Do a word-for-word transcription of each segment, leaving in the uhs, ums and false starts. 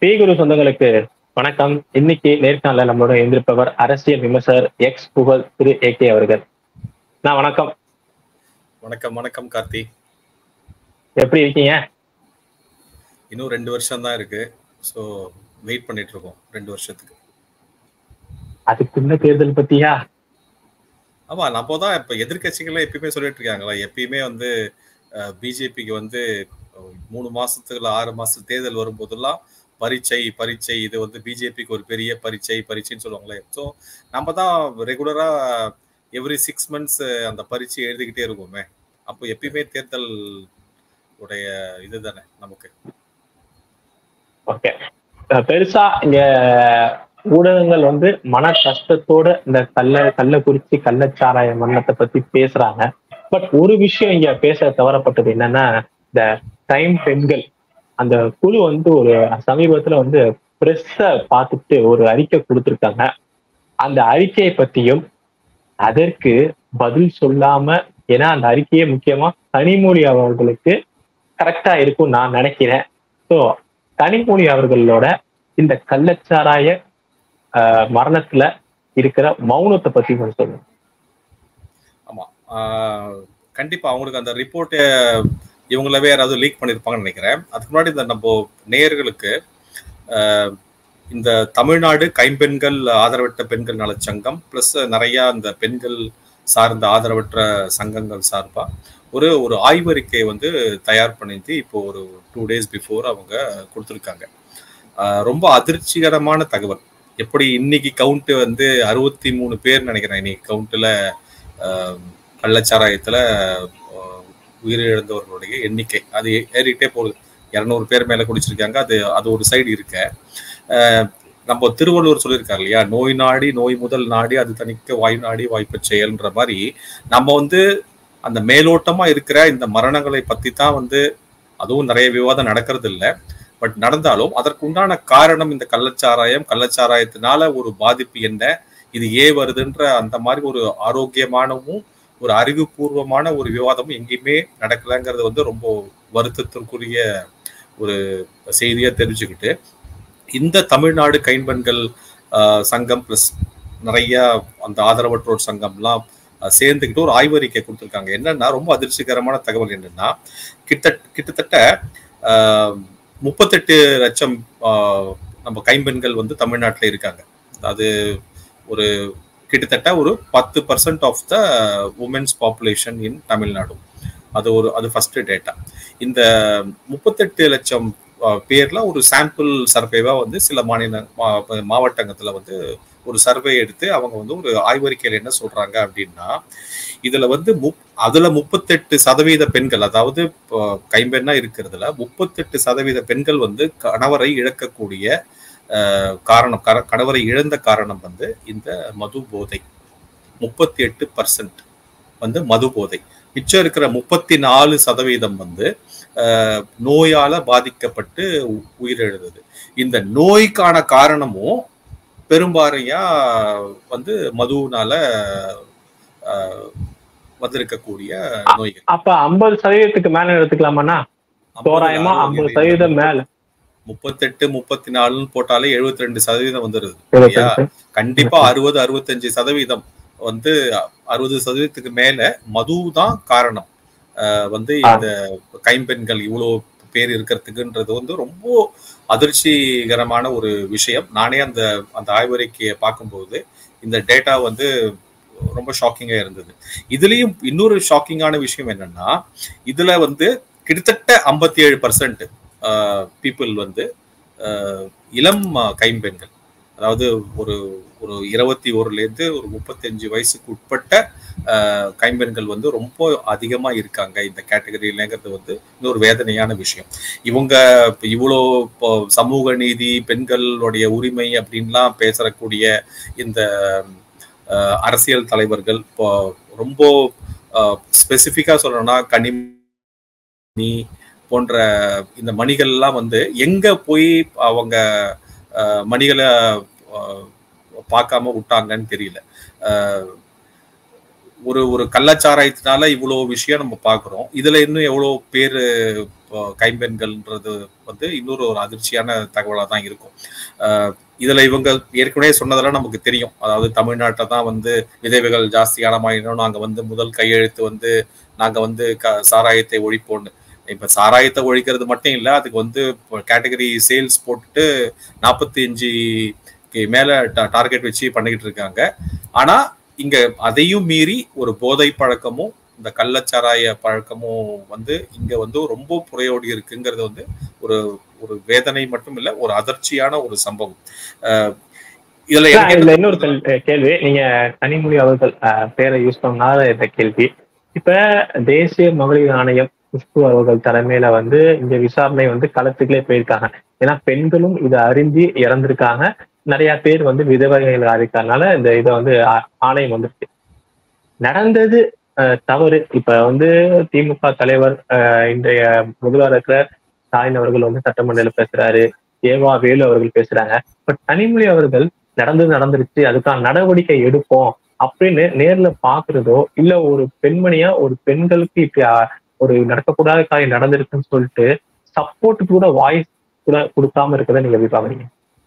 பேகுரு சொந்தங்களுக்கு வணக்கம். இன்னைக்கு நேர்காணல நம்மளோட இருந்திருப்பவர் அரசியல் விமர்சகர் எக்ஸ் புகழ் திரு ஏ கே அவர்கள். நான் வணக்கம். வணக்கம் வணக்கம் கார்த்தி. எப்படி இருக்கீங்க? இன்னும் ரெண்டு வருஷம் தான் இருக்கு. ஸோ வெயிட் பண்ணிட்டு இருக்கோம் ரெண்டு வருஷத்துக்கு. அதுக்குள்ள தேர்தல் பத்தியா? ஆமா, நம்ம தான் இப்ப எதிர்கட்சிகளே எப்பயுமே சொல்லிட்டு இருக்காங்களா, எப்பயுமே வந்து பிஜேபிக்கு வந்து மூணு மாசத்துக்குள்ள ஆறு மாசம் தேர்தல் வரும்போதெல்லாம் பரீட்சை பரீட்சை இது வந்து பிஜேபிக்கு ஒரு பெரிய பரீட்சை பரீட்சைன்னு சொல்லுவாங்களே. ஸோ நம்ம தான் ரெகுலரா எவ்ரி சிக்ஸ் மந்த்ஸ் அந்த பரீட்சை எழுதிக்கிட்டே இருக்கோமே. அப்போ எப்பயுமே தேர்தல் உடைய இதுதானே நமக்கு. ஓகே, பெருசா இங்க ஊடகங்கள் வந்து மன கஷ்டத்தோட இந்த கள்ள கள்ளக்குறிச்சி கள்ளச்சாராய மரணத்தை பத்தி பேசுறாங்க. பட் ஒரு விஷயம் இங்க பேச தவறப்பட்டது என்னன்னா, இந்த டைம் பெண்கள் அந்த குழு வந்து ஒரு சமீபத்துல வந்து பிரஸ்ஸ பார்த்துட்டு ஒரு அறிக்கை கொடுத்திருக்காங்க. அந்த அறிக்கையை பத்தியும் அதற்கு பதில் சொல்லாம, ஏன்னா அந்த அறிக்கையே முக்கியமா கனிமொழி அவர்களுக்கு கரெக்டா இருக்கும் நான் நினைக்கிறேன். ஸோ கனிமொழி அவர்களோட இந்த கள்ளச்சாராய ஆஹ் மரணத்துல இருக்கிற மௌனத்தை பத்தி கொஞ்சம் சொல்லுங்க. ஆமா, கண்டிப்பா அவங்களுக்கு அந்த ரிப்போர்ட் இவங்களவே யாராவது லீக் பண்ணியிருப்பாங்கன்னு நினைக்கிறேன். அதுக்கு முன்னாடி இந்த நம்ம நேயர்களுக்கு இந்த தமிழ்நாடு கைம்பெண்கள் ஆதரவற்ற பெண்கள் நலச்சங்கம் பிளஸ் நிறைய இந்த பெண்கள் சார்ந்த ஆதரவற்ற சங்கங்கள் சார்பா ஒரு ஒரு ஆய்வறிக்கை வந்து தயார் பண்ணிட்டு இப்போ ஒரு டூ டேஸ் பிஃபோர் அவங்க கொடுத்துருக்காங்க. ரொம்ப அதிர்ச்சிகரமான தகவல். எப்படி இன்னைக்கு கவுண்ட் வந்து அறுபத்தி மூணு பேர் நினைக்கிறேன் இன்னைக்கு கவுண்ட்ல கள்ளச்சாராயத்துல உயிரிழந்தவர்களுடைய எண்ணிக்கை அது ஏறிக்கிட்டே போகுது. இரநூறு பேர் மேல குடிச்சிருக்காங்க. அது அது ஒரு சைடு இருக்க, நம்ம திருவள்ளுவர் சொல்லியிருக்காரு இல்லையா, நோய் நாடி நோய் முதல் நாடி அது தணிக்க வாய் நாடி வாய்ப்பு செயல்ன்ற மாதிரி நம்ம வந்து அந்த மேலோட்டமா இருக்கிற இந்த மரணங்களை பத்தி தான் வந்து அதுவும் நிறைய விவாதம் நடக்கிறது இல்லை. பட் நடந்தாலும் அதற்கு உண்டான காரணம் இந்த கள்ளச்சாராயம், கள்ளச்சாராயத்தினால ஒரு பாதிப்பு என்ன, இது ஏன் வருதுன்ற அந்த மாதிரி ஒரு ஆரோக்கியமானவும் ஒரு அறிவுபூர்வமான ஒரு விவாதமும் எங்கேயுமே நடக்கலைங்கிறது வந்து ரொம்ப வருத்தத்திற்குரிய ஒரு செய்தியா தெரிஞ்சுக்கிட்டு, இந்த தமிழ்நாடு கைம்பெண்கள் சங்கம் பிளஸ் நிறைய அந்த ஆதரவற்றோர் சங்கம்லாம் சேர்ந்துக்கிட்டு ஒரு ஆய்வறிக்கை கொடுத்துருக்காங்க. என்னன்னா ரொம்ப அதிர்ச்சிகரமான தகவல் என்னன்னா, கிட்ட கிட்டத்தட்ட ஆஹ் முப்பத்தெட்டு லட்சம் நம்ம கைம்பெண்கள் வந்து தமிழ்நாட்டில் இருக்காங்க. அது ஒரு கிட்டத்தட்ட ஒரு பத்து percent of the women's population in Tamil Nadu. அது ஒரு அது ஃபர்ஸ்ட் டேட்டா. இந்த முப்பத்தெட்டு லட்சம் பேர்ல ஒரு சாம்பிள் சர்வேவா வந்து சில மாநில மாவட்டங்கத்துல வந்து ஒரு சர்வே எடுத்து அவங்க வந்து ஒரு ஆய்வறிக்கையில் என்ன சொல்றாங்க அப்படின்னா, இதுல வந்து முப் அதுல முப்பத்தெட்டு சதவீத பெண்கள், அதாவது கைம்பெண்ணா இருக்கிறதுல முப்பத்தெட்டு சதவீத பெண்கள் வந்து கணவரை இழக்கக்கூடிய காரணம் கணவரை இழந்த காரணம் வந்து இந்த மது போதை. முப்பத்தி எட்டு பர்சன்ட் வந்து மது போதை. மிச்சம் இருக்கிற முப்பத்தி நாலு சதவீதம் வந்து அஹ் நோயால பாதிக்கப்பட்டு உயிரிழந்தது. இந்த நோய்க்கான காரணமும் பெரும்பாறையா வந்து மதுவினால வந்திருக்கக்கூடிய நோய்கள். அப்ப ஐம்பது சதவீதத்துக்கு மேல எடுத்துக்கலாமா? தோராயமா ஐம்பது சதவீதம் மேல. முப்பத்தெட்டு முப்பத்தி நாலுன்னு போட்டாலே எழுபத்தி ரெண்டு சதவீதம் வந்துருது. கண்டிப்பா அறுபது அறுபத்தஞ்சு சதவீதம் வந்து அறுபது சதவீதத்துக்கு மேல மது தான் காரணம். வந்து இந்த கைம்பெண்கள் இவ்வளவு பேர் இருக்கிறதுக்குன்றது வந்து ரொம்ப அதிர்ச்சிகரமான ஒரு விஷயம். நானே அந்த அந்த ஆய்வறிக்கையை பார்க்கும்போது இந்த டேட்டா வந்து ரொம்ப ஷாக்கிங்கா இருந்தது. இதுலயும் இன்னொரு ஷாக்கிங்கான விஷயம் என்னன்னா, இதுல வந்து கிட்டத்தட்ட ஐம்பத்தி ஏழு பர்சன்ட் பீப்புள் வந்து இளம் கைம்பெண்கள், அதாவது ஒரு ஒரு இருபத்தி ஒருல இருந்து ஒரு முப்பத்தி அஞ்சு வயசுக்கு உட்பட்ட கைம்பெண்கள் வந்து ரொம்ப அதிகமா இருக்காங்க இந்த கேட்டகரியிலங்கிறது வந்து இன்னொரு வேதனையான விஷயம். இவங்க இவ்வளோ சமூக நீதி, பெண்களுடைய உரிமை அப்படின்லாம் பேசக்கூடிய இந்த அரசியல் தலைவர்கள் இப்போ ரொம்ப ஸ்பெசிஃபிக்கா சொல்லணும்னா கனிமொழி போன்ற இந்த மணிகள்லாம் வந்து எங்க போய் அவங்க மணிகளை பார்க்காம விட்டாங்கன்னு தெரியல. ஒரு ஒரு கள்ளச்சாராயத்தினால இவ்வளவு விஷயம் நம்ம பாக்குறோம். இதுல இன்னும் எவ்வளவு பேரு கைம்பெண்கள்ன்றது வந்து இன்னொரு ஒரு அதிர்ச்சியான தகவலா தான் இருக்கும். அஹ் இதுல இவங்க ஏற்கனவே சொன்னதெல்லாம் நமக்கு தெரியும். அதாவது தமிழ்நாட்டை தான் வந்து விதவைகள் ஜாஸ்தியான மாநிலம், நாங்க வந்து முதல் கையெழுத்து வந்து நாங்க வந்து க சாராயத்தை ஒழிப்போம்னு. இப்ப சாராயத்தை ஒழிக்கிறது மட்டும் இல்ல, அதுக்கு வந்து கேட்டகரி சேல்ஸ் போட்டுட்டு நாற்பத்தி அஞ்சு மேல டார்கெட் வச்சு பண்ணிக்கிட்டு இருக்காங்க. ஆனா இங்க அதையும் மீறி ஒரு போதை பழக்கமும் இந்த கள்ளச்சாராய பழக்கமும் வந்து இங்க வந்து ரொம்ப புறையோடி இருக்குங்கிறது வந்து ஒரு ஒரு வேதனை மட்டும் இல்ல, ஒரு அதிர்ச்சியான ஒரு சம்பவம். அஹ் இதுல இதுல இன்னொரு கேள்வி, நீங்க கனிமொழி அவர்கள் பேரை யூஸ் பண்ணாத இந்த கேள்வி. இப்ப தேசிய மகளிர் ஆணையம் குஷ்பு அவர்கள் தலைமையில வந்து இந்த விசாரணை வந்து களத்துக்குள்ளே போயிருக்காங்க. ஏன்னா பெண்களும் இதை அறிஞ்சு இறந்திருக்காங்க, நிறைய பேர் வந்து விதவைகள் இருக்கிறதுனால இந்த இதை வந்து ஆணையம் வந்துருக்கு. நடந்தது தவறு. இப்ப வந்து திமுக தலைவர் இன்றைய முதல்வர் இருக்கிற ஸ்டாலின் அவர்கள் வந்து சட்டமன்றத்தில் பேசுறாரு, ஏவா வேலு அவர்கள் பேசுறாங்க. பட் கனிமொழி அவர்கள் நடந்தது நடந்துருச்சு, அதுக்கான நடவடிக்கை எடுப்போம் அப்படின்னு நேர்ல பாக்குறதோ, இல்ல ஒரு பெண்மணியா ஒரு பெண்களுக்கு இப்ப ஒரு நடக்கக்கூடாத காரியம் நடந்திருக்குன்னு சொல்லிட்டு சப்போர்ட் கூட வாய்ஸ் கூட கொடுக்காம இருக்கதை நீங்க எப்படி பாக்குறீங்க?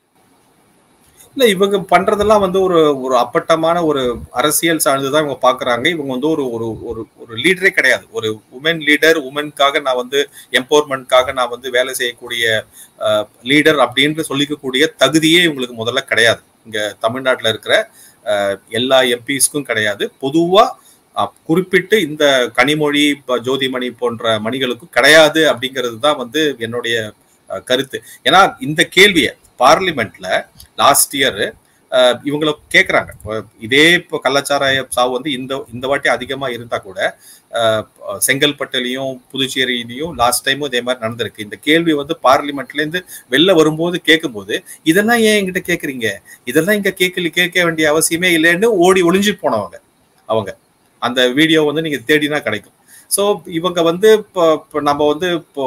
இல்ல, இவங்க பண்றதெல்லாம் வந்து ஒரு ஒரு அப்பட்டமான ஒரு அரசியல் சார்ந்துதான் இவங்க பாக்குறாங்க. இவங்க வந்து ஒரு ஒரு ஒரு லீடரே கிடையாது. ஒரு உமன் லீடர், உமனுக்காக நான் வந்து எம்பவர்மெண்ட்காக நான் வந்து வேலை செய்யக்கூடிய லீடர் அப்படின்னு சொல்லிக்கக்கூடிய தகுதியே இவங்களுக்கு முதல்ல கிடையாது. இங்க தமிழ்நாட்டில் இருக்கிற எல்லா எம்பிஸ்க்கும் கிடையாது. பொதுவா குறிப்பிட்டு இந்த கனிமொழி, ஜோதிமணி போன்ற மணிகளுக்கும் கிடையாது அப்படிங்கிறது தான் வந்து என்னுடைய கருத்து. ஏன்னா இந்த கேள்வியை பார்லிமெண்ட்ல லாஸ்ட் இயர் இவங்களை கேட்குறாங்க. இதே இப்போ கள்ளச்சாராய சாவு வந்து இந்த இந்த வாட்டி அதிகமா இருந்தா கூட செங்கல்பட்டுலையும் புதுச்சேரியிலையும் லாஸ்ட் டைமும் இதே மாதிரி நடந்திருக்கு. இந்த கேள்வி வந்து பார்லிமெண்ட்ல இருந்து வெளில வரும்போது கேட்கும்போது இதெல்லாம் ஏன் என்கிட்ட கேட்குறீங்க, இதெல்லாம் இங்க கேட்கல, கேட்க வேண்டிய அவசியமே இல்லைன்னு ஓடி ஒளிஞ்சு போனவங்க அவங்க. அந்த வீடியோ வந்து நீங்க தேடினா கிடைக்கும். ஸோ இவங்க வந்து இப்போ நம்ம வந்து இப்போ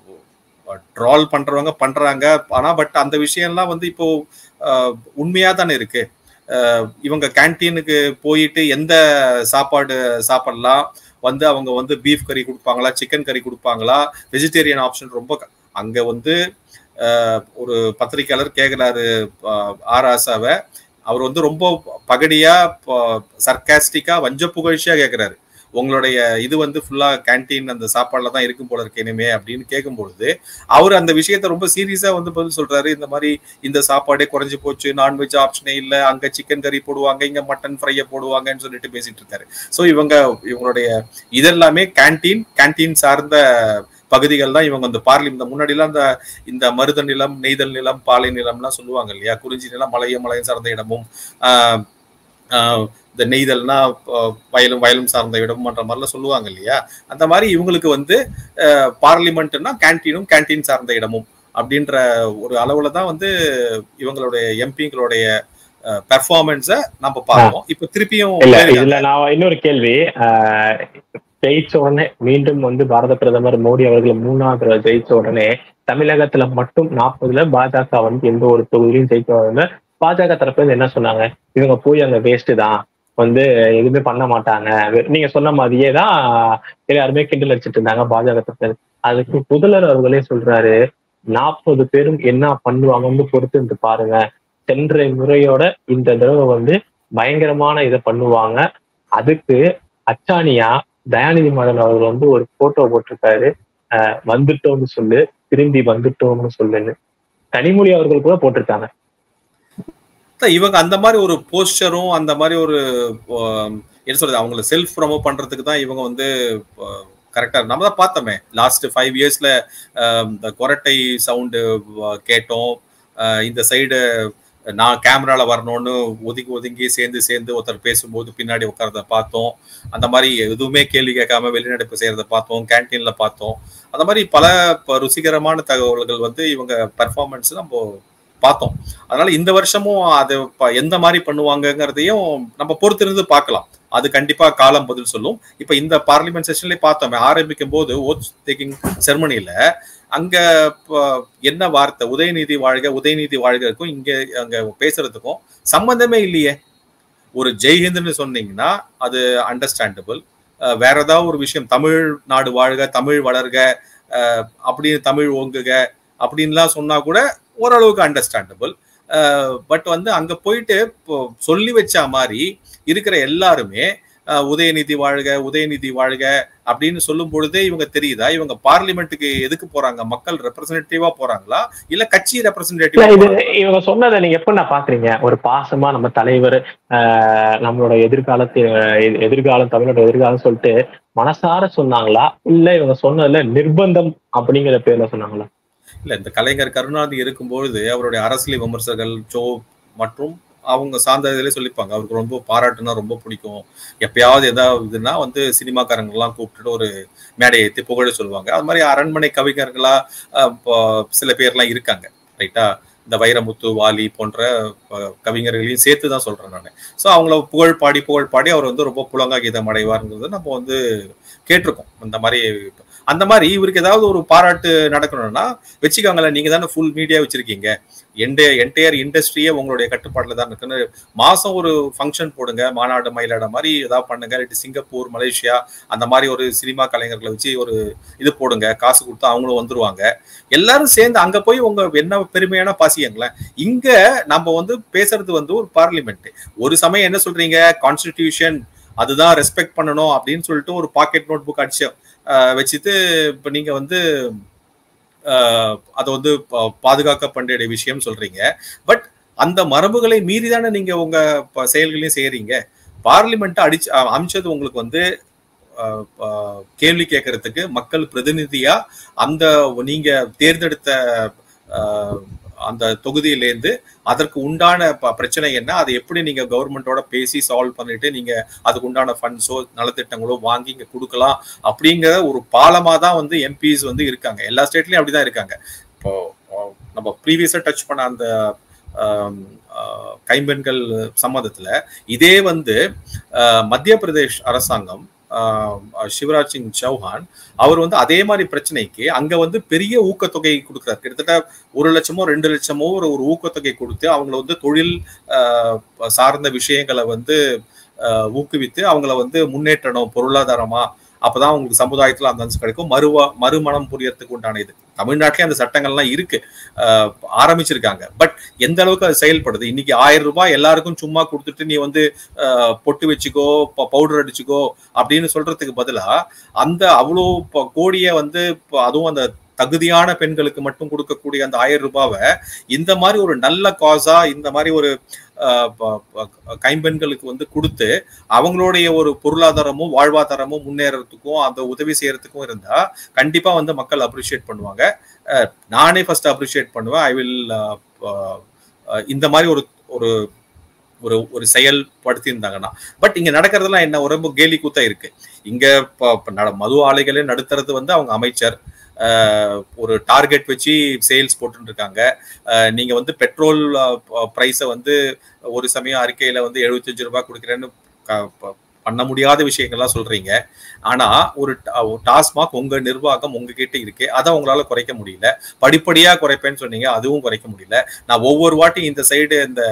ட்ரால் பண்றவங்க பண்றாங்க. ஆனா பட் அந்த விஷயம்லாம் வந்து இப்போ உண்மையா தானே இருக்கு. இவங்க கேன்டீனுக்கு போயிட்டு எந்த சாப்பாடு சாப்பிடலாம், வந்து அவங்க வந்து பீஃப் கறி கொடுப்பாங்களா, சிக்கன் கறி கொடுப்பாங்களா, வெஜிடேரியன் ஆப்ஷன் ரொம்ப அங்க வந்து ஒரு பத்திரிகையாளர் கேட்கிறாரு ஆராசாவை. அவர் வந்து ரொம்ப பகடியா சர்காஸ்டிக்கா வஞ்ச புகழ்ச்சியா கேட்கிறாரு, உங்களுடைய இது வந்து ஃபுல்லா கேன்டீன் அந்த சாப்பாடுல தான் இருக்கும் போல இருக்கு இனிமே அப்படின்னு கேட்கும்பொழுது அவர் அந்த விஷயத்த ரொம்ப சீரியஸா வந்து பதில் சொல்றாரு. இந்த மாதிரி இந்த சாப்பாடே குறைஞ்சு போச்சு, நான்வெஜ் ஆப்ஷனே இல்லை, அங்க சிக்கன் கறி போடுவாங்க, இங்க மட்டன் ஃப்ரையை போடுவாங்கன்னு சொல்லிட்டு பேசிட்டு இருக்காரு. ஸோ இவங்க இவங்களுடைய இதெல்லாமே கேன்டீன் கேன்டீன் சார்ந்த பகுதிகள் தான். இவங்க அந்த பார்லிமெண்ட் முன்னாடிலாம் அந்த இந்த மருத நிலம், நெய்தல் நிலம், பாலை நிலம்லாம் சொல்லுவாங்க இல்லையா, குறிஞ்சி நிலம் மலையும் மலையும் சார்ந்த இடமும், ஆஹ் ஆஹ் இந்த நெய்தல்னா வயலும் வயலும் சார்ந்த இடம்ன்ற மாதிரிலாம் சொல்லுவாங்க இல்லையா. அந்த மாதிரி இவங்களுக்கு வந்து பார்லிமெண்ட்னா கேன்டீனும் கேன்டீன் சார்ந்த இடமும் அப்படின்ற ஒரு அளவுல தான் வந்து இவங்களுடைய எம்பிங்களுடைய பெர்ஃபார்மன்ஸை நம்ம பார்ப்போம். இப்ப திருப்பியும் இதுல நான் இன்னொரு கேள்வி, ஜெயிச்ச உடனே மீண்டும் வந்து பாரத பிரதமர் மோடி அவர்கள் மூணாவது ஜெயிச்ச உடனே தமிழகத்துல மட்டும் நாற்பதுல பாஜக வந்து எந்த ஒரு தொகுதியிலும் ஜெயிக்க உடனே பாஜக தரப்புல என்ன சொன்னாங்க, இவங்க போய் அங்க வேஸ்ட் தான், வந்து எதுவுமே பண்ண மாட்டாங்க, நீங்க சொன்ன மாதிரியே தான் எல்லாருமே கிண்டல் அடிச்சுட்டு இருந்தாங்க பாஜக தரப்பு. அதுக்கு முதல்வர் அவர்களே சொல்றாரு, நாற்பது பேரும் என்ன பண்ணுவாங்கன்னு பொறுத்து இருந்து பாருங்க, சென்ற முறையோட இந்த தடவை வந்து பயங்கரமான இதை பண்ணுவாங்க, அதுக்கு அச்சாணியா தயாநிதி மாறன் அவர்கள் வந்து ஒரு போட்டோ போட்டிருக்காரு, அஹ் வந்துட்டோம்னு சொல்லு, திரும்பி வந்துட்டோம்னு சொல்லுன்னு. கனிமொழி அவர்கள் கூட போட்டிருக்காங்க. இவங்க அந்த மாதிரி ஒரு போஸ்டரும் அந்த மாதிரி ஒரு என்ன சொல்றது அவங்களை செல்ஃப் ப்ரமோட் பண்றதுக்கு தான் இவங்க வந்து கரெக்டா. நம்ம தான் பார்த்தோமே லாஸ்ட் ஃபைவ் இயர்ஸ்ல இந்த கொரட்டை சவுண்டு கேட்டோம், இந்த சைடு நான் கேமரால வரணும்னு ஒதுங்கி ஒதுங்கி சேர்ந்து சேர்ந்து ஒருத்தர் பேசும்போது பின்னாடி உட்காரத பார்த்தோம். அந்த மாதிரி எதுவுமே கேள்வி கேட்காம வெளிநடப்பு செய்யறத பார்த்தோம், கேன்டீன்ல பார்த்தோம். அந்த மாதிரி பல ருசிகரமான தகவல்கள் வந்து இவங்க பெர்ஃபார்மன்ஸ் நம்ம பார்த்தோம். அதனால இந்த வருஷமும் அது எந்த மாதிரி பண்ணுவாங்கிறதையும் நம்ம பொறுத்திருந்து பார்க்கலாம். அது கண்டிப்பா காலம் பதில் சொல்லும். இப்ப இந்த பார்லிமெண்ட் செஷன்லயே பார்த்தோமே, ஆரம்பிக்கும் போது ஓத் டேக்கிங் செரமனில அங்க என்ன வார்த்தை, உதயநிதி வாழ்க உதயநிதி வாழ்க இருக்கும், இங்க அங்க பேசுறதுக்கும் சம்பந்தமே இல்லையே. ஒரு ஜெய்ஹிந்த்னு சொன்னீங்கன்னா அது அண்டர்ஸ்டாண்டபிள். வேற ஏதாவது ஒரு விஷயம், தமிழ்நாடு வாழ்க, தமிழ் வளர்க, அப்படின்னு தமிழ் ஓங்குக அப்படின்லாம் சொன்னா கூட ஓரளவுக்கு அண்டர்ஸ்டாண்டபிள். பட் வந்து அங்க போயிட்டு சொல்லி வச்ச மாதிரி இருக்கிற எல்லாருமே உதயநிதி வாழ்க, உதயநிதி வாழ்க அப்படின்னு சொல்லும் பொழுதே இவங்க தெரியுதா இவங்க பார்லிமெண்ட்டுக்கு எதுக்கு போறாங்க? மக்கள் ரெப்ரசன்டேட்டிவா போறாங்களா இல்ல கட்சி ரெப்ரசன்டேட்டிவா? இது இவங்க சொன்னதை நீங்க எப்ப நான் பாக்குறீங்க? ஒரு பாசமா நம்ம தலைவர் ஆஹ் நம்மளோட எதிர்காலத்து எதிர்காலம் தமிழோட எதிர்காலம் சொல்லிட்டு மனசார சொன்னாங்களா இல்ல இவங்க சொன்னதுல நிர்பந்தம் அப்படிங்கிற பேர்ல சொன்னாங்களா? இல்ல, இந்த கலைஞர் கருணாநிதி இருக்கும்பொழுது அவருடைய அரசியல் விமர்சகர்கள் ஜோ மற்றும் அவங்க சார்ந்த இதிலே சொல்லிப்பாங்க, அவருக்கு ரொம்ப பாராட்டுனா ரொம்ப பிடிக்கும், எப்பயாவது எதாவதுன்னா வந்து சினிமாக்காரங்கெல்லாம் கூப்பிட்டுட்டு ஒரு மேடையை ஏற்றி புகழ சொல்லுவாங்க. அது மாதிரி அரண்மனை கவிஞர்களா சில பேர்லாம் இருக்காங்க, ரைட்டா? இந்த வைரமுத்து, வாலி போன்ற கவிஞர்களையும் சேர்த்து தான் சொல்றேன் நான். ஸோ அவங்கள புகழ் பாடி புகழ் பாடி அவர் வந்து ரொம்ப புலங்கா கீதம் அடைவாருங்கிறது நம்ம வந்து கேட்டிருக்கோம். அந்த மாதிரி அந்த மாதிரி இவருக்கு ஏதாவது ஒரு பாராட்டு நடக்கணும்னா வச்சுக்காங்களேன், நீங்க தானே ஃபுல் மீடியா வச்சிருக்கீங்க, என்டைய என்டையர் இண்டஸ்ட்ரியே உங்களுடைய கட்டுப்பாட்டில் தான் இருக்குன்னு மாசம் ஒரு ஃபங்க்ஷன் போடுங்க, மாநாடு மயிலாட மாதிரி ஏதாவது பண்ணுங்க, இல்லாட்டி சிங்கப்பூர், மலேசியா அந்த மாதிரி ஒரு சினிமா கலைஞர்களை வச்சு ஒரு இது போடுங்க, காசு கொடுத்தா அவங்களும் வந்துருவாங்க, எல்லாரும் சேர்ந்து அங்க போய் உங்க என்ன பெருமையான பாசியங்களேன். இங்க நம்ம வந்து பேசுறது வந்து ஒரு பார்லிமெண்ட். ஒரு சமயம் என்ன சொல்றீங்க, கான்ஸ்டிடியூஷன் அதுதான் ரெஸ்பெக்ட் பண்ணணும் அப்படின்னு சொல்லிட்டு ஒரு பாக்கெட் நோட் புக் அடிச்சு வச்சுட்டு இப்ப நீங்க வந்து அதை வந்து பாதுகாக்க வேண்டிய விஷயம் சொல்றீங்க. பட் அந்த மரபுகளை மீறிதானே நீங்க உங்க செயல்களையும் செய்யறீங்க. பார்லிமெண்ட் அடிச்சு அமைச்சது உங்களுக்கு வந்து கேள்வி கேட்கறதுக்கு மக்கள் பிரதிநிதியா அந்த நீங்க தேர்ந்தெடுத்த அந்த தொகுதியிலேருந்து அதற்கு உண்டான பிரச்சனை என்ன, அதை எப்படி நீங்க கவர்மெண்டோட பேசி சால்வ் பண்ணிட்டு நீங்க அதுக்கு உண்டான ஃபண்ட்ஸோ நலத்திட்டங்களோ வாங்கி இங்க கொடுக்கலாம் அப்படிங்கிற ஒரு பாலமா தான் வந்து எம்பிஸ் வந்து இருக்காங்க. எல்லா ஸ்டேட்லயும் அப்படிதான் இருக்காங்க. இப்போ நம்ம ப்ரீவியஸா டச் பண்ண அந்த கைம்பெண்கள் சம்மதத்துல இதே வந்து மத்திய பிரதேஷ் அரசாங்கம் சிவராஜ் சிங் சௌஹான் அவர் வந்து அதே மாதிரி பிரச்சனைக்கு அங்க வந்து பெரிய ஊக்கத்தொகை கொடுக்குறாரு. கிட்டத்தட்ட ஒரு லட்சமோ ரெண்டு லட்சமோ ஒரு ஒரு ஊக்கத்தொகை கொடுத்து அவங்கள வந்து தொழில் சார்ந்த விஷயங்களை வந்து ஊக்குவித்து அவங்கள வந்து முன்னேற்றணும் பொருளாதாரமா, அப்பதான் அவங்களுக்கு சமுதாயத்துல அந்த அம்சம் கிடைக்கும், மறுவா மறுமணம் புரியறதுக்கு உண்டான இது. தமிழ்நாட்டிலே அந்த சட்டங்கள்லாம் இருக்கு, ஆரம்பிச்சிருக்காங்க. பட் எந்த அளவுக்கு அது செயல்படுது? இன்னைக்கு ஆயிரம் ரூபாய் எல்லாருக்கும் சும்மா கொடுத்துட்டு நீ வந்து பொட்டு வச்சுக்கோ, பவுடர் அடிச்சுக்கோ அப்படின்னு சொல்றதுக்கு பதிலா அந்த அவ்வளோ கோடியை வந்து அதுவும் அந்த தகுதியான பெண்களுக்கு மட்டும் கொடுக்கக்கூடிய அந்த ஆயிரம் ரூபாவை இந்த மாதிரி ஒரு நல்ல காசா இந்த மாதிரி ஒரு கைம்பெண்களுக்கு வந்து கொடுத்து அவங்களுடைய ஒரு பொருளாதாரமும் வாழ்வாதாரமும் முன்னேறதுக்கும் அந்த உதவி செய்யறதுக்கும் இருந்தா கண்டிப்பா வந்து மக்கள் அப்ரிஷியேட் பண்ணுவாங்க. நானே ஃபர்ஸ்ட் அப்ரிஷியேட் பண்ணுவேன். ஐ வில் இந்த மாதிரி ஒரு ஒரு ஒரு ஒரு செயல்படுத்தியிருந்தாங்கன்னா. பட் இங்க நடக்கிறதுலாம் என்ன, ரொம்ப கேலி கூத்தா இருக்கு. இங்க மது ஆலைகளே நடத்துறது வந்து அவங்க அமைச்சர் ஒரு டார்கெட் வச்சு சேல்ஸ் போட்டு இருக்காங்க. நீங்க வந்து பெட்ரோல் பிரைஸை வந்து ஒரு சமயம் அறிக்கையில வந்து எழுபத்தஞ்சு ரூபாய் கொடுக்குறேன்னு பண்ண முடியாத விஷயங்கள்லாம் சொல்றீங்க. ஆனா ஒரு டாஸ்மாக் உங்க நிர்வாகம் உங்ககிட்ட இருக்கு, அதை உங்களால குறைக்க முடியல. படிப்படியா குறைப்பேன்னு சொன்னீங்க, அதுவும் குறைக்க முடியல. நான் ஒவ்வொரு வாட்டி இந்த சைடு இந்த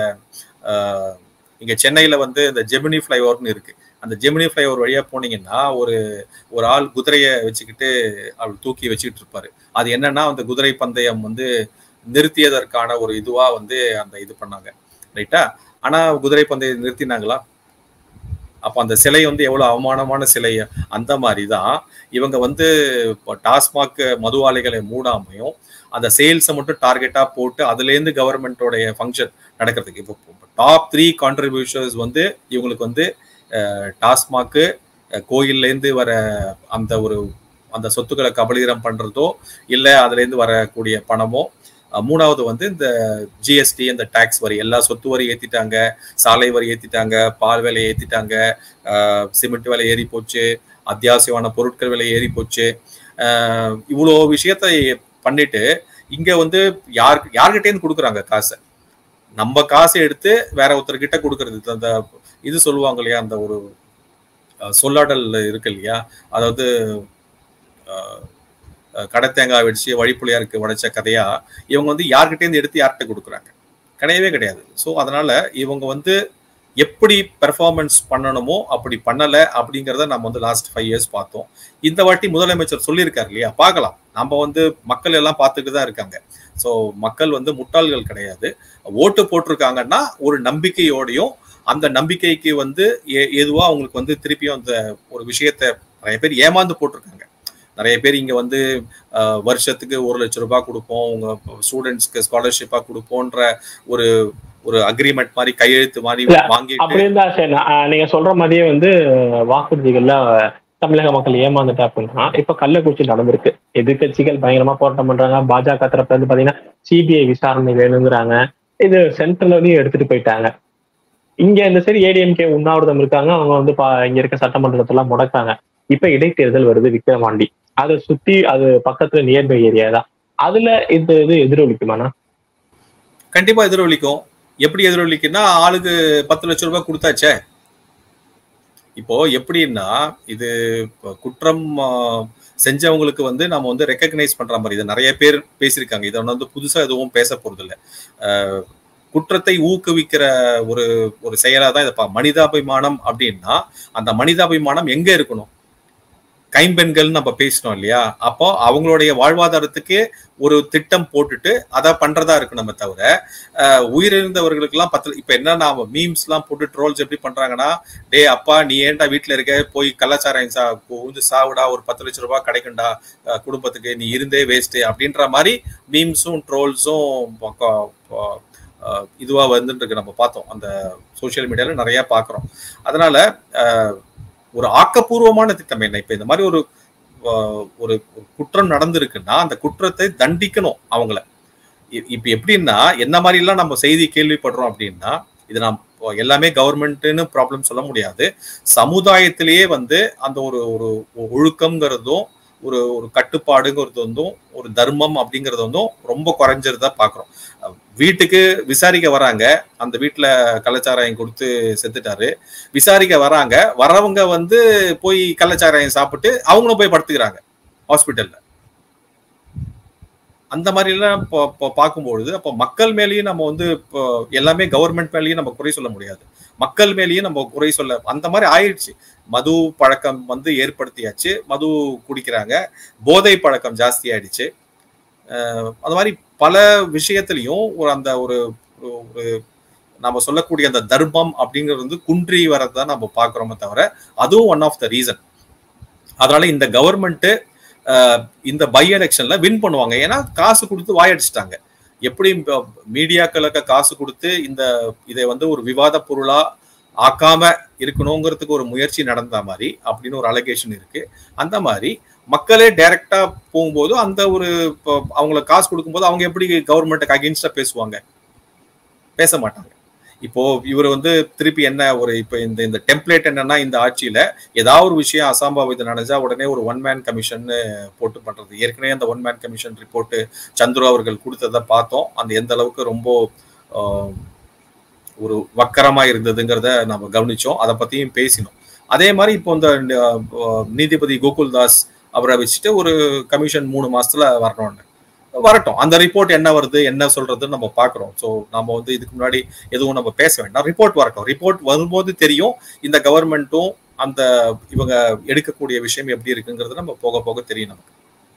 இங்க சென்னையில வந்து இந்த ஜெமினி ஃபிளைஓவர்னு இருக்கு, அந்த ஜெமினி ஃபிளைஓவர் வழியா போனீங்கன்னா ஒரு ஒரு ஆள் குதிரையை வச்சுக்கிட்டு அவள் தூக்கி வச்சுக்கிட்டு இருப்பாரு. அது என்னன்னா அந்த குதிரை பந்தயம் வந்து நிறுத்தியதற்கான ஒரு இதுவா வந்து அந்த இது பண்ணாங்க, ரைட்டா? ஆனா குதிரை பந்தயம் நிறுத்தினாங்களா? அப்போ அந்த சிலை வந்து எவ்வளவு அவமானமான சிலை. அந்த மாதிரிதான் இவங்க வந்து டாஸ்மாக் மது ஆலைகளை மூடாமையும் அந்த சேல்ஸை மட்டும் டார்கெட்டா போட்டு அதுல இருந்து கவர்மெண்டோடைய ஃபங்க்ஷன் நடக்கிறதுக்கு இப்போ டாப் த்ரீ கான்ட்ரிபியூஷன்ஸ் வந்து இவங்களுக்கு வந்து டாஸ்மாக்கு, கோயில்ல இருந்து வர அந்த ஒரு அந்த சொத்துக்களை கபலீகரம் பண்றதோ இல்ல அதுல இருந்து வரக்கூடிய பணமோ, மூணாவது வந்து இந்த ஜிஎஸ்டி, இந்த டாக்ஸ் வரி, எல்லா சொத்து வரி ஏத்திட்டாங்க, சாலை வரி ஏத்திட்டாங்க, பால் விலை ஏத்திட்டாங்க, சிமெண்ட் விலை ஏறி போச்சு, அத்தியாவசியமான பொருட்கள் விலை ஏறி போச்சு. அஹ் இவ்வளோ விஷயத்த பண்ணிட்டு இங்க வந்து யார் யார்கிட்டேருந்து கொடுக்குறாங்க காசை? நம்ம காசை எடுத்து வேற ஒருத்தர்கிட்ட கொடுக்கறது. அந்த இது சொல்லுவாங்க இல்லையா, அந்த ஒரு சொல்லாடல் இருக்கு இல்லையா, அதாவது கடை தேங்காய் வச்சு வழிப்புள்ளியாருக்கு உடைச்ச கதையா இவங்க வந்து யார்கிட்டேருந்து எடுத்து யார்கிட்ட கொடுக்குறாங்க? கிடையவே கிடையாது. ஸோ அதனால இவங்க வந்து எப்படி பெர்ஃபார்மன்ஸ் பண்ணணுமோ அப்படி பண்ணல அப்படிங்கிறத நம்ம வந்து லாஸ்ட் ஃபைவ் இயர்ஸ் பார்த்தோம். இந்த வாட்டி முதலமைச்சர் சொல்லியிருக்காரு இல்லையா, பார்க்கலாம். நம்ம வந்து மக்கள் எல்லாம் பார்த்துட்டு தான் இருக்காங்க. ஸோ மக்கள் வந்து முட்டாள்கள் கிடையாது. ஓட்டு போட்டிருக்காங்கன்னா ஒரு நம்பிக்கையோடையும் அந்த நம்பிக்கைக்கு வந்து எதுவா அவங்களுக்கு வந்து திருப்பியும் அந்த ஒரு விஷயத்த நிறைய பேர் ஏமாந்து போட்டிருக்காங்க. நிறைய பேர் இங்க வந்து வருஷத்துக்கு ஒரு லட்சம் ரூபாய் கொடுப்போம், உங்க ஸ்டூடெண்ட்ஸ்க்கு ஸ்காலர்ஷிப்பா கொடுப்போன்ற ஒரு ஒரு அக்ரிமெண்ட் மாதிரி கையெழுத்து மாதிரி வாங்கிட்டு அப்படி இருந்தா சரி. நீங்க சொல்ற மாதிரியே வந்து வாக்குறுதிகள்ல தமிழக மக்கள் ஏமாந்துட்டா அப்படின்னா இப்ப கள்ளக்குறிச்சி நடந்திருக்கு. எதிர்கட்சிகள் பயங்கரமா போராட்டம் பண்றாங்க. பாஜக தரப்புல இருந்து பாத்தீங்கன்னா சிபிஐ விசாரணை வேணுங்கிறாங்க. இது சென்ட்ரல் வரையும் எடுத்துட்டு போயிட்டாங்க. இங்க இந்த சரி ஏடிஎம்கே உண்ணாவிரதம் இருக்காங்க. அவங்க வந்து இங்க இருக்க சட்டமன்றத்தெல்லாம் முடக்காங்க. இப்ப இடைத்தேர்தல் வருது விக்கிரவாண்டி, அதை சுத்தி அது பக்கத்துல நியர்பை ஏரியா தான். அதுல இந்த இது எதிரொலிக்குமாண்ணா? கண்டிப்பா எதிரொலிக்கும். எப்படி எதிரொலிக்குன்னா, ஆளுக்கு பத்து லட்சம் ரூபாய் கொடுத்தாச்சே. இப்போ எப்படின்னா, இது குற்றம் செஞ்சவங்களுக்கு வந்து நம்ம வந்து ரெக்கக்னைஸ் பண்ற மாதிரி இது நிறைய பேர் பேசியிருக்காங்க. இதை வந்து புதுசா எதுவும் பேச போறது இல்லை. அஹ் குற்றத்தை ஊக்குவிக்கிற ஒரு ஒரு செயலா தான் இதை. மனிதாபிமானம் அப்படின்னா அந்த மனிதாபிமானம் எங்க இருக்கணும்? கைம்பெண்கள் நம்ம பேசினோம் இல்லையா, அப்போ அவங்களுடைய வாழ்வாதாரத்துக்கு ஒரு திட்டம் போட்டுட்டு அதை பண்றதா இருக்கு நம்ம தவிர உயிரிழந்தவர்களுக்கு எல்லாம் பத்து. இப்ப என்ன நாம மீம்ஸ் எல்லாம் போட்டு ட்ரோல்ஸ் எப்படி பண்றாங்கன்னா, டே அப்பா நீ ஏன்டா வீட்டுல இருக்க, போய் கலாச்சாரம் சா வந்து சாவுடா, ஒரு பத்து லட்சம் ரூபாய் கிடைக்கும்டா குடும்பத்துக்கு, நீ இருந்தே வேஸ்ட் அப்படின்ற மாதிரி மீம்ஸும் ட்ரோல்ஸும் இதுவா வந்துட்டு இருக்கு. நம்ம பார்த்தோம் அந்த சோசியல் மீடியால நிறைய பாக்குறோம். அதனால அஹ் ஒரு ஆக்கப்பூர்வமான திட்டம் என்ன, இப்ப இந்த மாதிரி ஒரு ஒரு குற்றம் நடந்திருக்குன்னா அந்த குற்றத்தை தண்டிக்கணும் அவங்கள. இப்ப எப்படின்னா, என்ன மாதிரி எல்லாம் நம்ம செய்தி கேள்விப்படுறோம் அப்படின்னா, இது நாம் எல்லாமே கவர்மெண்ட்னு ப்ராப்ளம் சொல்ல முடியாது. சமுதாயத்திலேயே வந்து அந்த ஒரு ஒரு ஒழுக்கம்ங்கிறதும் ஒரு ஒரு கட்டுப்பாடுங்கிறது வந்தும் ஒரு தர்மம் அப்படிங்கிறது வந்தும் ரொம்ப குறைஞ்சிருந்தா பாக்குறோம். வீட்டுக்கு விசாரிக்க வராங்க, அந்த வீட்டுல கள்ளச்சாராயம் கொடுத்து செத்துட்டாரு, விசாரிக்க வராங்க, வரவங்க வந்து போய் கள்ளச்சாராயம் சாப்பிட்டு அவங்களும் போய் படுத்துக்கிறாங்க ஹாஸ்பிட்டல்ல. அந்த மாதிரி எல்லாம் இப்போ பார்க்கும்பொழுது அப்போ மக்கள் மேலேயும் நம்ம வந்து இப்போ எல்லாமே கவர்மெண்ட் மேலேயும் நம்ம குறை சொல்ல முடியாது, மக்கள் மேலேயும் நம்ம குறை சொல்ல அந்த மாதிரி ஆயிடுச்சு. மது பழக்கம் வந்து ஏற்படுத்தியாச்சு, மது குடிக்கிறாங்க, போதை பழக்கம் ஜாஸ்தி ஆயிடுச்சு. அது மாதிரி பல விஷயத்திலையும் ஒரு அந்த ஒரு ஒரு நம்ம சொல்லக்கூடிய அந்த தர்மம் அப்படிங்கிறது வந்து குன்றி வரதான் நம்ம பார்க்கிறோமே தவிர அதுவும் ஒன் ஆஃப் த ரீசன். அதனால இந்த கவர்மெண்ட் இந்த பை எலெக்ஷன்ல வின் பண்ணுவாங்க. ஏன்னா காசு கொடுத்து வாயடிச்சிட்டாங்க. எப்படி மீடியாக்களுக்கு காசு கொடுத்து இந்த இதை வந்து ஒரு விவாத பொருளா ஆக்காம இருக்கணுங்கிறதுக்கு ஒரு முயற்சி நடந்த மாதிரி அப்படின்னு ஒரு அலிகேஷன் இருக்கு. அந்த மாதிரி மக்களே டைரக்டா போகும்போது அந்த ஒரு அவங்களுக்கு காசு கொடுக்கும்போது அவங்க எப்படி கவர்மெண்ட்டுக்கு அகெயின்ஸ்டா பேசுவாங்க? பேச மாட்டாங்க. இப்போ இவர் வந்து திருப்பி என்ன ஒரு இப்போ இந்த இந்த டெம்ப்ளேட் என்னன்னா, இந்த ஆட்சியில ஏதாவது ஒரு விஷயம் அசாம்பாவிதம் நடந்தா உடனே ஒரு ஒன் மேன் கமிஷன் போட்டு பண்றது. ஏற்கனவே அந்த one man commission report Chandru அவர்கள் கொடுத்ததை பார்த்தோம். அந்த எந்த அளவுக்கு ரொம்ப ஒரு வக்கரமா இருந்ததுங்கிறத நம்ம கவனிச்சோம், அதை பத்தியும் பேசினோம். அதே மாதிரி இப்போ இந்த நீதிபதி கோகுல்தாஸ் அவரை வச்சுட்டு ஒரு கமிஷன் மூணு மாசத்துல வரணும்னு வரட்டும். அந்த ரிப்போர்ட் என்ன வருது என்ன சொல்றதுன்னு நம்ம பாக்குறோம். ஸோ நம்ம வந்து இதுக்கு முன்னாடி எதுவும் நம்ம பேச வேண்டாம், ரிப்போர்ட் வரட்டும். ரிப்போர்ட் வரும்போது தெரியும் இந்த கவர்மெண்ட்டும் அந்த இவங்க எடுக்கக்கூடிய விஷயம் எப்படி இருக்குங்கிறது நம்ம போக போக தெரியும் நமக்கு.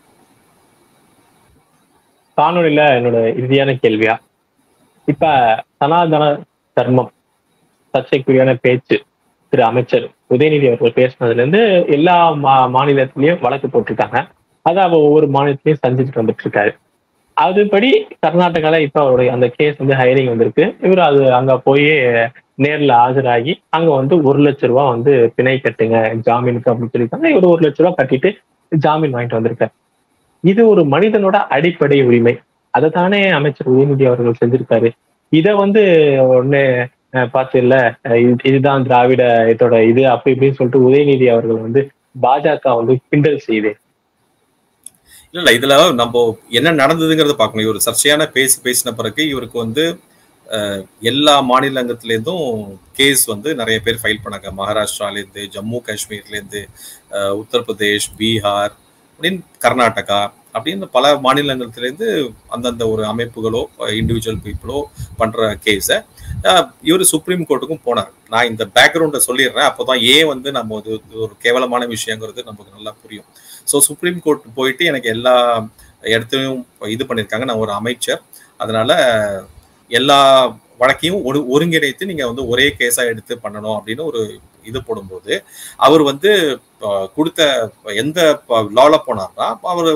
காணொலியில என்னோட இறுதியான கேள்வியா, இப்ப சனாதன தர்மம் சர்ச்சைக்குரியான பேச்சு திரு அமைச்சர் உதயநிதி அவர்கள் பேசினதுல இருந்து எல்லா மா மாநிலத்திலயும் வழக்கு போட்டிருக்காங்க. அதை அவ ஒவ்வொரு மாநிலத்திலையும் சந்திச்சுட்டு வந்துட்டு இருக்காரு. அதுபடி கர்நாடகால இப்ப அவருடைய அந்த கேஸ் வந்து ஹையரிங் வந்திருக்கு. இவர் அது அங்க போய் நேர்ல ஆஜராகி அங்க வந்து ஒரு லட்ச ரூபா வந்து பிணை கட்டுங்க ஜாமீனுக்கு அப்படின்னு சொல்லியிருக்காங்க. இவர் ஒரு லட்ச ரூபா கட்டிட்டு ஜாமீன் வாங்கிட்டு வந்திருக்காரு. இது ஒரு மனிதனோட அடிப்படை உரிமை. அதை தானே அமைச்சர் உதயநிதி அவர்கள் செஞ்சிருக்காரு. இதை வந்து ஒண்ணு பார்த்து இல்ல இதுதான் திராவிட இதோட இது அப்படி இப்படின்னு சொல்லிட்டு உதயநிதி அவர்கள் வந்து பாஜக வந்து கிண்டல் செய்யுது. இல்ல இதுல நம்ம என்ன நடந்ததுங்கிறத பார்க்கணும். இவர் சர்ச்சையான பேசி பேசின பிறகு இவருக்கு வந்து எல்லா மாநிலங்கத்திலேருந்தும் கேஸ் வந்து நிறைய பேர் ஃபைல் பண்ணாங்க. மகாராஷ்டிராலேருந்து, ஜம்மு காஷ்மீர்லேருந்து, உத்தரப்பிரதேஷ், பீகார் அப்படின்னு கர்நாடகா அப்படின்னு பல மாநிலங்கத்திலேருந்து அந்தந்த ஒரு அமைப்புகளோ இண்டிவிஜுவல் பீப்புளோ பண்ற கேஸை இவர் சுப்ரீம் கோர்ட்டுக்கும் போனார். நான் இந்த பேக்ரவுண்டை சொல்லிடுறேன், அப்போதான் ஏன் வந்து நம்ம இது ஒரு கேவலமான விஷயங்கிறது நமக்கு நல்லா புரியும். ஸோ சுப்ரீம் கோர்ட் போயிட்டு எனக்கு எல்லா இடத்துலையும் இது பண்ணியிருக்காங்க, நான் ஒரு அமைச்சர், அதனால எல்லா வழக்கையும் ஒரு ஒருங்கிணைத்து நீங்க வந்து ஒரே கேஸா எடுத்து பண்ணணும் அப்படின்னு ஒரு இது போடும்போது அவர் வந்து கொடுத்த எந்த லால போனார்னா, அவர்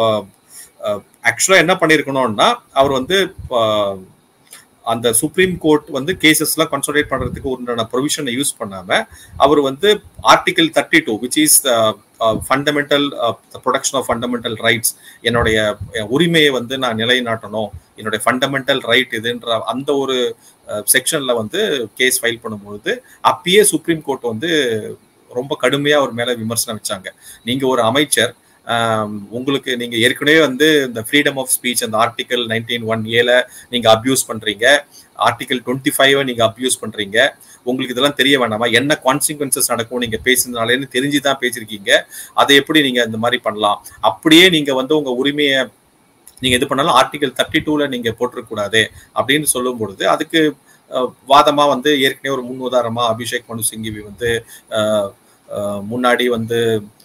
ஆக்சுவலா என்ன பண்ணிருக்கணும்னா, அவர் வந்து அந்த சுப்ரீம் கோர்ட் வந்து கேசஸ் எல்லாம் கன்சல்டேட் பண்றதுக்கு உண்டான ப்ரொவிஷனை யூஸ் பண்ணாம அவர் வந்து article thirty two which is fundamental protection of fundamental rights, என்னுடைய உரிமையை வந்து நான் நிலைநாட்டணும், என்னுடைய ஃபண்டமெண்டல் ரைட் இதுன்ற அந்த ஒரு செக்ஷன்ல வந்து கேஸ் ஃபைல் பண்ணும்பொழுது அப்பயே சுப்ரீம் கோர்ட் வந்து ரொம்ப கடுமையா அவர் மேல விமர்சனம் வச்சாங்க. நீங்க ஒரு அமைச்சர், உங்களுக்கு நீங்க ஏற்கனவே வந்து இந்த ஃப்ரீடம் ஆஃப் ஸ்பீச் அந்த ஆர்டிகல் நைன்டீன் ஒன் ஏல நீங்க அபியூஸ் பண்றீங்க, ஆர்டிகல் டுவெண்ட்டி ஃபைவ் நீங்க அபியூஸ் பண்றீங்க, உங்களுக்கு இதெல்லாம் தெரிய வேண்டாமா, என்ன கான்சிக்வன்சஸ் நடக்கும் நீங்க பேசுனாலேன்னு தெரிஞ்சுதான் பேசிருக்கீங்க, அதை எப்படி நீங்க இந்த மாதிரி பண்ணலாம், அப்படியே நீங்க வந்து உங்க உரிமையை நீங்க இது பண்ணாலும் ஆர்டிகல் தேர்ட்டி டூல நீங்க போட்டிருக்கூடாது அப்படின்னு சொல்லும் பொழுது அதுக்கு வாதமா வந்து ஏற்கனவே ஒரு முன் உதாரணமா அபிஷேக் மனு சிங்வி வந்து முன்னாடி வந்து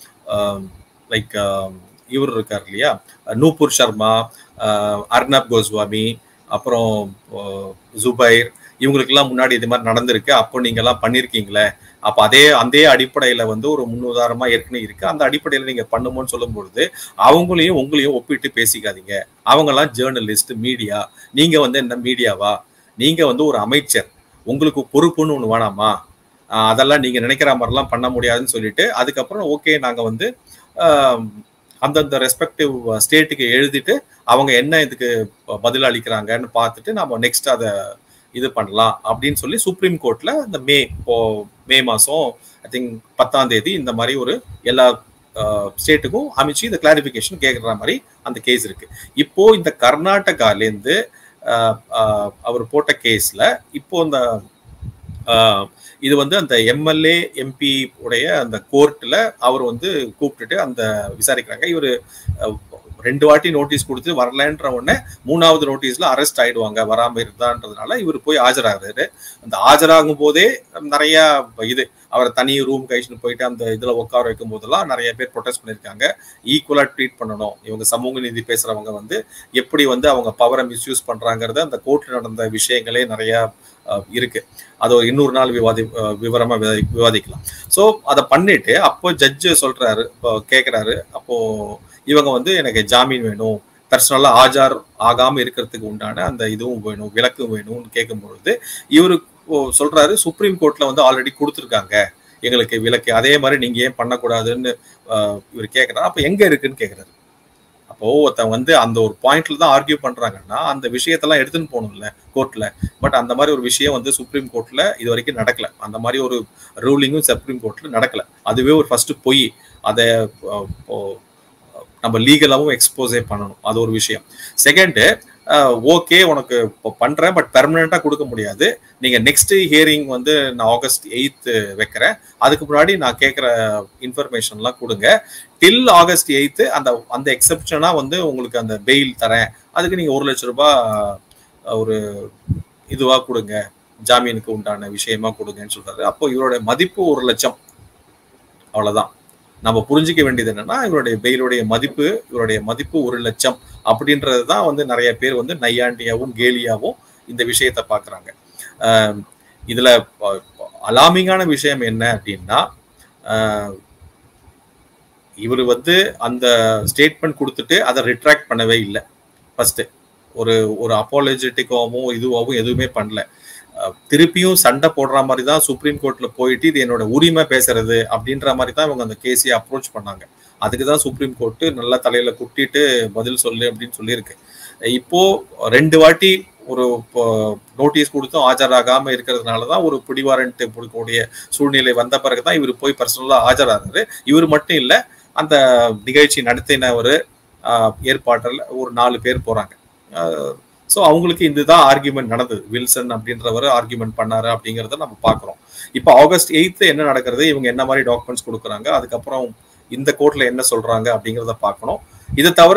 லைக் இவர் இருக்கார் இல்லையா, நூபுர் சர்மா, அர்னப் கோஸ்வாமி, அப்புறம் ஜுபைர், இவங்களுக்கெல்லாம் முன்னாடி இது மாதிரி நடந்திருக்கு, அப்போ நீங்க எல்லாம் பண்ணிருக்கீங்களே, அப்ப அதே அதே அடிப்படையில வந்து ஒரு முன்னுதாரணமா ஏற்கனவே இருக்கு, அந்த அடிப்படையில நீங்க பண்ணுமோன்னு சொல்லும் பொழுது அவங்களையும் உங்களையும் ஒப்பிட்டு பேசிக்காதீங்க, அவங்க எல்லாம் ஜேர்னலிஸ்ட், மீடியா, நீங்க வந்து என்ன மீடியாவா, நீங்க வந்து ஒரு அமைச்சர், உங்களுக்கு பொறுப்புன்னு ஒண்ணு வேணாமா, அதெல்லாம் நீங்க நினைக்கிற மாதிரிலாம் பண்ண முடியாதுன்னு சொல்லிட்டு அதுக்கப்புறம் ஓகே நாங்க வந்து அந்தந்த ரெஸ்பெக்டிவ் ஸ்டேட்டுக்கு எழுதிட்டு அவங்க என்ன இதுக்கு பதில் அளிக்கிறாங்கன்னு பார்த்துட்டு நம்ம நெக்ஸ்ட் அதை இது பண்ணலாம் அப்படின்னு சொல்லி சுப்ரீம் கோர்ட்ல இந்த மே இப்போ மே மாசம் ஐ திங்க் பத்தாம் தேதி இந்த மாதிரி ஒரு எல்லா ஸ்டேட்டுக்கும் அமைச்சு இந்த கிளாரிபிகேஷன் கேட்குற மாதிரி அந்த கேஸ் இருக்கு. இப்போ இந்த கர்நாடகாலேருந்து அவர் போட்ட கேஸ்ல இப்போ இந்த இது வந்து அந்த எம்எல்ஏ எம்பி உடைய அந்த கோர்ட்ல அவர் வந்து கூப்பிட்டுட்டு அந்த விசாரிக்கிறாங்க. இவர் ரெண்டு வாட்டி நோட்டீஸ் கொடுத்து வரலன்ற உடனே மூணாவது நோட்டீஸ்ல அரெஸ்ட் ஆயிடுவாங்க வராம இருந்தான்றதுனால இவர் போய் ஆஜராகிறாரு. அந்த ஆஜராகும் போதே நிறைய இது அவரை தனி ரூம் கழிச்சுன்னு போயிட்டு அந்த இதுல உட்கார வைக்கும் போதெல்லாம் நிறைய பேர் ப்ரொடெஸ்ட் பண்ணியிருக்காங்க. ஈக்குவலா ட்ரீட் பண்ணணும், இவங்க சமூக நீதி பேசுறவங்க வந்து எப்படி வந்து அவங்க பவரை மிஸ்யூஸ் பண்றாங்கிறத அந்த கோர்ட்ல நடந்த விஷயங்களே நிறைய இருக்கு. அது ஒரு இன்னொரு நாள் விவாதி விவரமா விவாதிக்கலாம். ஸோ அதை பண்ணிட்டு அப்போ ஜட்ஜு சொல்றாரு, இப்போ கேட்கிறாரு, அப்போ இவங்க வந்து எனக்கு ஜாமீன் வேணும், பர்சனலா ஆஜார் ஆகாம இருக்கிறதுக்கு உண்டான அந்த இதுவும் வேணும், விளக்கும் வேணும்னு கேட்கும் பொழுது இவரு சொல்றாரு சுப்ரீம் கோர்ட்ல வந்து ஆல்ரெடி கொடுத்துருக்காங்க எங்களுக்கு விளக்கு, அதே மாதிரி நீங்க ஏன் பண்ணக்கூடாதுன்னு இவர் கேட்கிறாரு. அப்ப எங்க இருக்குன்னு கேட்கிறாரு. அப்போ ஒருத்தன் வந்து அந்த ஒரு பாயிண்ட்ல தான் ஆர்கியூ பண்றாங்கன்னா அந்த விஷயத்தெல்லாம் எடுத்துன்னு போகணும்ல கோர்ட்ல. பட் அந்த மாதிரி ஒரு விஷயம் வந்து சுப்ரீம் கோர்ட்ல இது வரைக்கும் நடக்கல, அந்த மாதிரி ஒரு ரூலிங்கும் சுப்ரீம் கோர்ட்ல நடக்கல. அதுவே ஒரு ஃபர்ஸ்ட் போய் அதை நம்ம லீகலாவும் எக்ஸ்போஸே பண்ணணும், அது ஒரு விஷயம். செகண்டு, ஓகே உனக்கு இப்போ பண்றேன் பட் பெர்மனண்டா கொடுக்க முடியாது, நீங்க நெக்ஸ்ட் ஹியரிங் வந்து நான் ஆகஸ்ட் எயித் வைக்கிறேன், அதுக்கு முன்னாடி நான் கேட்குற இன்ஃபர்மேஷன்லாம் கொடுங்க, டில் ஆகஸ்ட் எயித்து அந்த அந்த எக்ஸப்ஷனா வந்து உங்களுக்கு அந்த பெயில் தரேன், அதுக்கு நீங்க ஒரு லட்சம் ரூபாய் ஒரு இதுவா கொடுங்க, ஜாமீனுக்கு உண்டான விஷயமா கொடுங்கன்னு சொல்றாரு. அப்போ இவருடைய மதிப்பு ஒரு லட்சம், அவ்வளவுதான். நம்ம புரிஞ்சிக்க வேண்டியது என்னன்னா இவருடைய பெயிலுடைய மதிப்பு இவருடைய மதிப்பு ஒரு லட்சம் அப்படின்றது தான் வந்து நிறைய பேர் வந்து நையாண்டியாவும் கேலியாவும் இந்த விஷயத்த பாக்குறாங்க. ஆஹ் இதுல அலாமிங்கான விஷயம் என்ன அப்படின்னா, இவர் வந்து அந்த ஸ்டேட்மெண்ட் கொடுத்துட்டு அதை ரிட்ராக்ட் பண்ணவே இல்லை. ஃபர்ஸ்ட் ஒரு ஒரு அப்பாலஜெட்டிக்காவும் இதுவாகவும் எதுவுமே பண்ணல. திருப்பியும் சண்டை போடுற மாதிரி தான் சுப்ரீம் கோர்ட்ல போயிட்டு இது என்னோட உரிமை பேசுறது அப்படின்ற மாதிரி தான் இவங்க அந்த கேஸையை அப்ரோச் பண்ணாங்க. அதுக்கு தான் சுப்ரீம் கோர்ட்டு நல்லா தலையில குட்டிட்டு பதில் சொல்லு அப்படின்னு சொல்லியிருக்கு. இப்போ ரெண்டு வாட்டி ஒரு நோட்டீஸ் கொடுத்தும் ஆஜராகாம இருக்கிறதுனால தான் ஒரு பிடிவாரண்ட் கொடுக்கக்கூடிய சூழ்நிலை வந்த பிறகுதான் இவர் போய் பர்சனலா ஆஜராகிறாரு. இவர் மட்டும் இல்லை, அந்த நிகழ்ச்சி நடத்தினவர் ஏற்பாட்டில் ஒரு நாலு பேர் போறாங்க. ஸோ அவங்களுக்கு இதுதான் ஆர்கியூமெண்ட் நடந்தது, வில்சன் அப்படின்றவர் ஆர்கியூமெண்ட் பண்ணாரு அப்படிங்கிறத நம்ம பார்க்குறோம். இப்போ ஆகஸ்ட் எயித்து என்ன நடக்கிறது, இவங்க என்ன மாதிரி டாக்குமெண்ட்ஸ் கொடுக்குறாங்க, அதுக்கப்புறம் இந்த கோர்ட்ல என்ன சொல்றாங்க அப்படிங்கிறத பார்க்கணும். இதை தவிர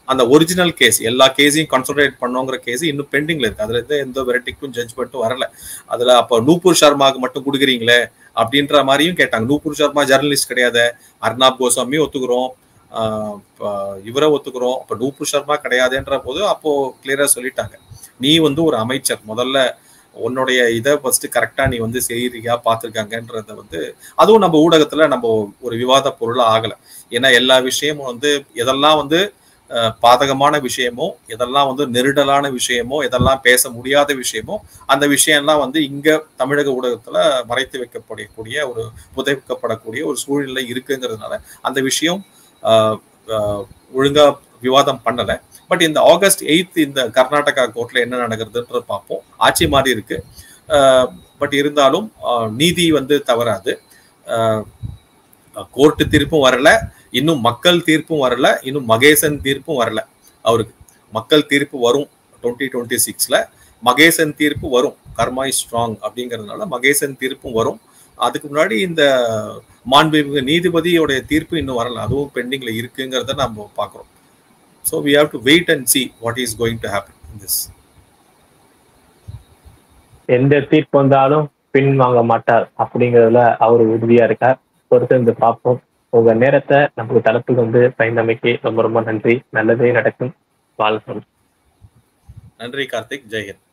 அந்த ஒரிஜினல் கேஸ் எல்லா கேஸையும் கன்சல்டேட் பண்ணோங்கிற கேஸ் இன்னும் பெண்டிங்ல இருக்கு. அதுல இருந்து எந்த வெரைட்டிக்கும் ஜட்ஜ்மெண்ட்டும் வரல. அதுல அப்ப நூபுர் சர்மாவுக்கு மட்டும் கொடுக்குறீங்களே அப்படின்ற மாதிரியும் கேட்டாங்க. நூபுர் சர்மா ஜெர்னலிஸ்ட் கிடையாது, அர்னாப் கோஸ்வாமி ஒத்துக்கிறோம், இவரை ஒத்துக்கிறோம், அப்ப நூபுர் சர்மா கிடையாதுன்ற போது அப்போ கிளியரா சொல்லிட்டாங்க, நீ வந்து ஒரு அமைச்சர், முதல்ல உன்னுடைய இதை ஃபர்ஸ்ட் கரெக்டா நீ வந்து செய்யறியா பார்த்துருக்காங்கன்றத வந்து அதுவும் நம்ம ஊடகத்துல நம்ம ஒரு விவாத பொருளா ஆகல. ஏன்னா எல்லா விஷயமும் வந்து எதெல்லாம் வந்து பாதகமான விஷயமோ, எதெல்லாம் வந்து நெருடலான விஷயமோ, எதெல்லாம் பேச முடியாத விஷயமோ, அந்த விஷயம்லாம் வந்து இங்க தமிழக ஊடகத்துல மறைத்து வைக்கப்படக்கூடிய ஒரு புதைக்கப்படக்கூடிய ஒரு சூழ்நிலை இருக்குங்கிறதுனால அந்த விஷயம் ஒழுங்கா விவாதம் பண்ணல. பட் இந்த ஆகஸ்ட் எயித் இந்த கர்நாடகா கோர்ட்ல என்ன நடக்கிறதுன்ற பார்ப்போம். ஆட்சி மாறி இருக்கு, பட் இருந்தாலும் நீதி வந்து தவறாது. கோர்ட்டு தீர்ப்பும் வரல, இன்னும் மக்கள் தீர்ப்பும் வரல, இன்னும் மகேசன் தீர்ப்பும் வரல. அவருக்கு மக்கள் தீர்ப்பு வரும் டுவெண்ட்டி டுவெண்ட்டி சிக்ஸ்ல, மகேசன் தீர்ப்பு வரும். கர்மா இஸ் ஸ்ட்ராங் அப்படிங்கிறதுனால மகேசன் தீர்ப்பும் வரும். அதுக்கு முன்னாடி இந்த மாண்புமிகு நீதிபதியோடைய தீர்ப்பு இன்னும் வரல, அதுவும் பெண்டிங்ல இருக்குங்கிறத நம்ம பார்க்கிறோம். So we have to wait and see what is going to happen in this. எந்த தீர்ப்பு வந்தாலும் பின் வாங்க மாட்டார் அப்படிங்கிறதுல அவர் உறுதியா இருக்கார். பொறுத்து வந்து பார்ப்போம். உங்க நேரத்தை நமக்கு தளத்துக்கு வந்து பயந்தமைக்கு ரொம்ப ரொம்ப நன்றி. நல்லதே நடக்கும். வாழ்க்கை. நன்றி கார்த்திக். ஜெயஹிந்த்.